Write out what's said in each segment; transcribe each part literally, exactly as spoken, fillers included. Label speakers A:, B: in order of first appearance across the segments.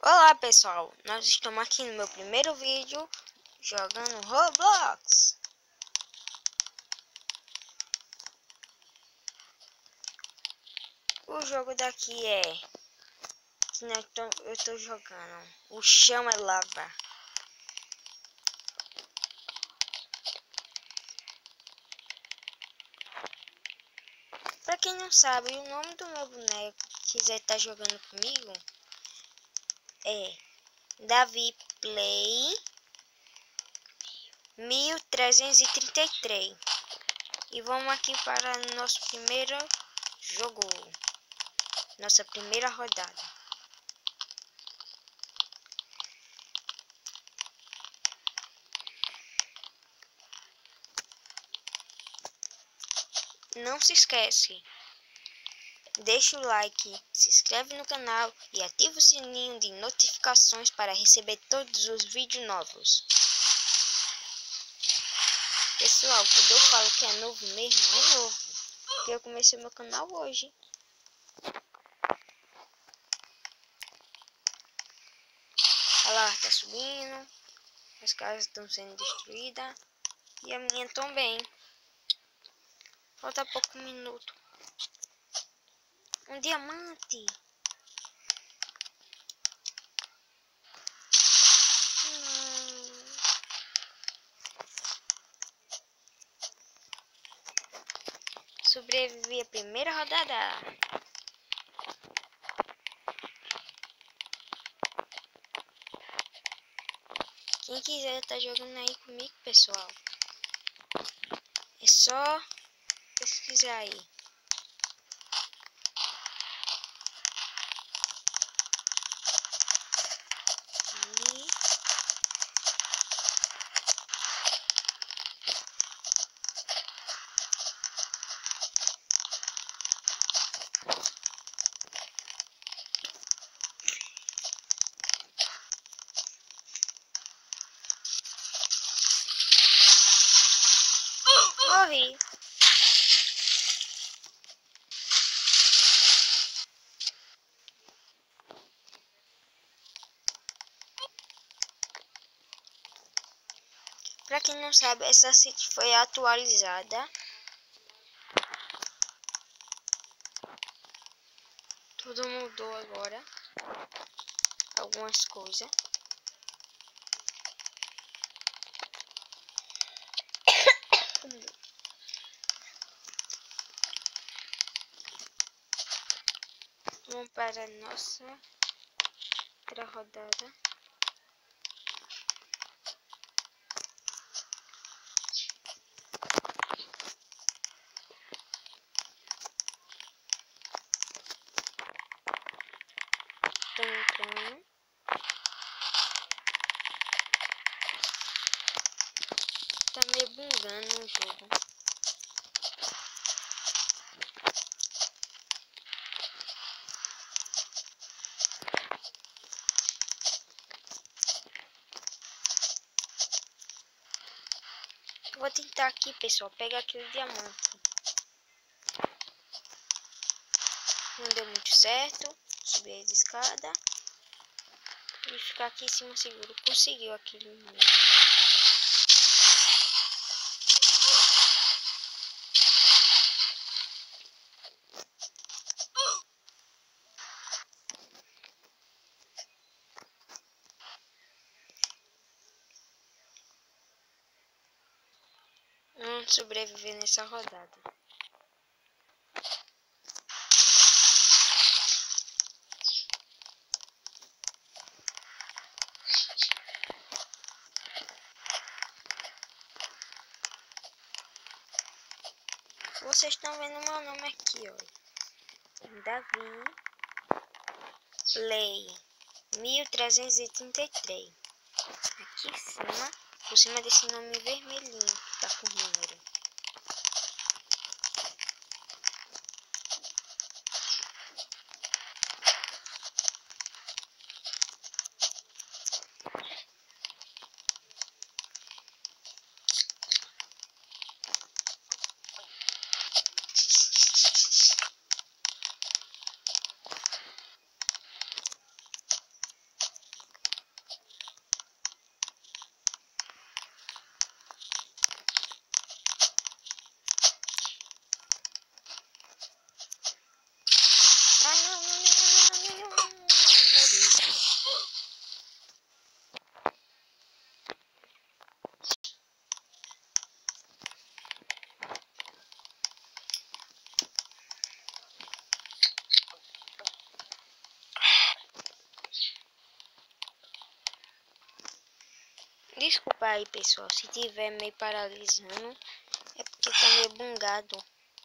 A: Olá pessoal, nós estamos aqui no meu primeiro vídeo jogando Roblox. O jogo daqui é que nós tô, eu estou jogando. O chão é lava. Para quem não sabe, o nome do meu boneco que quiser estar jogando comigo é Davi Play mil trezentos e trinta e três. E vamos aqui para nosso primeiro jogo, nossa primeira rodada. Não se esquece, deixa o like, se inscreve no canal e ativa o sininho de notificações para receber todos os vídeos novos. Pessoal, quando eu falo que é novo mesmo, é novo, porque eu comecei meu canal hoje. Olha lá, tá subindo, as casas estão sendo destruídas e a minha também. Falta pouco minuto. Um diamante. Hum. Sobrevivi a primeira rodada. Quem quiser tá jogando aí comigo, pessoal, é só pesquisar aí. Ali. Morri. Pra quem não sabe, essa city foi atualizada. Tudo mudou agora. Algumas coisas. Vamos para a nossa outra rodada. Tô entrando. Tá meio bugando o jogo. Vou tentar aqui, pessoal, pegar aquele diamante. Não deu muito certo. Subir as escadas e ficar aqui em cima seguro. Conseguiu aquele momento. Vamos sobreviver nessa rodada. Vocês estão vendo meu nome aqui, ó. Davi Play mil trezentos e trinta e três. Aqui em cima, por cima desse nome vermelhinho que tá com número. Desculpa aí, pessoal, se tiver meio paralisando, é porque tá meio bugado.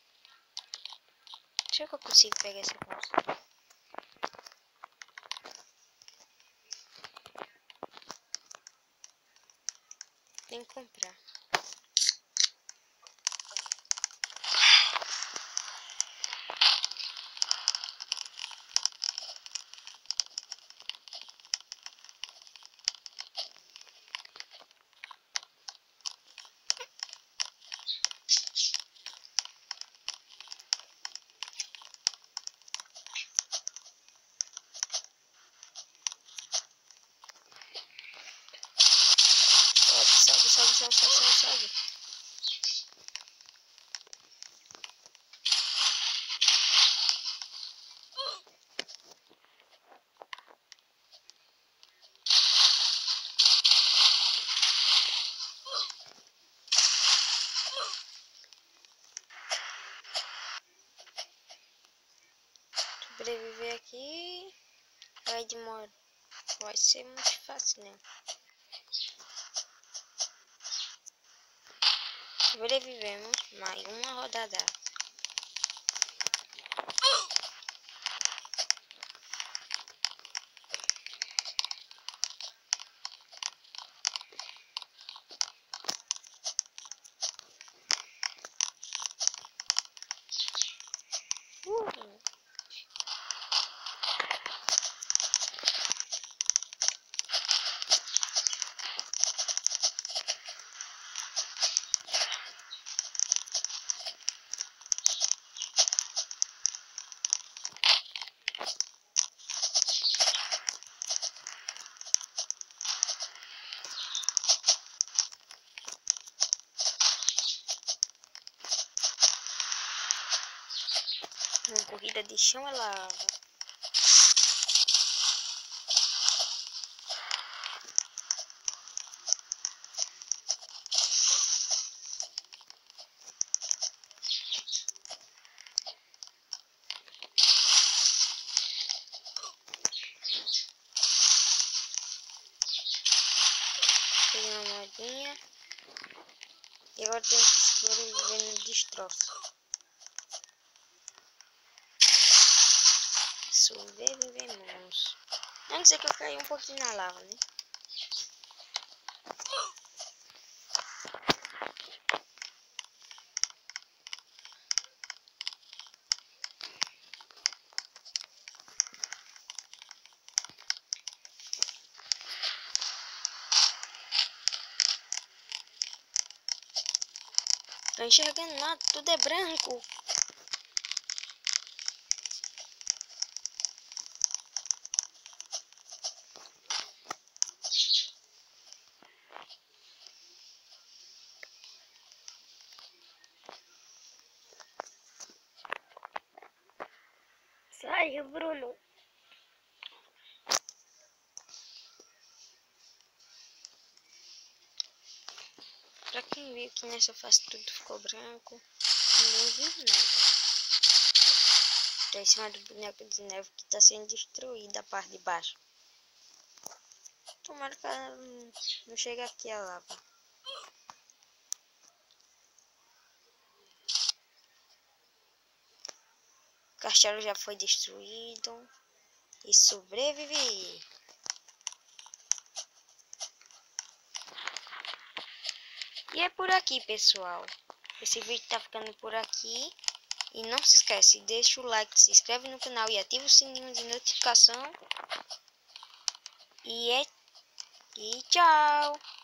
A: Será que eu consigo pegar essa calça? Tem que comprar. Sobe, sobe, sobe, sobe, sobe, sobe. Sobreviver aqui vai demorar. Vai ser muito fácil, né? Sobrevivemos mais uma rodada. Uh. Uma corrida de chão é lava. Peguei uma moedinha. E agora tem que sobreviver no destroço. Sobrevivemos. A não ser que eu caí um pouquinho na lava, né? Tô enxergando nada, tudo é branco. Sai, Bruno. Pra quem viu que nessa fase tudo ficou branco, ninguém viu nada. Tá em cima do boneco de neve que tá sendo destruída a parte de baixo. Tomara que ela não chegue aqui a lava. O castelo já foi destruído. E sobrevivi. E é por aqui, pessoal. Esse vídeo tá ficando por aqui. E não se esquece, deixa o like, se inscreve no canal e ativa o sininho de notificação. E é... E tchau!